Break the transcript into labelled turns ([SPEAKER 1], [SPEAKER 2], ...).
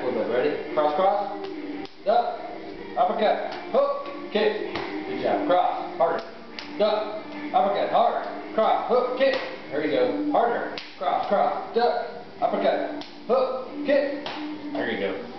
[SPEAKER 1] a little bit. Ready? Cross, cross. Duck. Uppercut. Hook. Kick. Good job. Cross. Harder. Duck. Uppercut. Harder. Cross. Hook. Kick. There you go. Harder. Cross, cross. Duck. Uppercut. Hook. Kick. There you go.